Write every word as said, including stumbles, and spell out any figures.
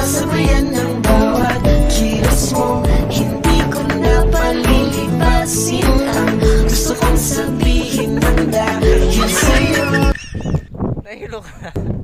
sabayan ng bawat kilos mo. Hindi ko na palilipasin ang gusto kong sabihin ng dahil sa'yo. Nahilo ka.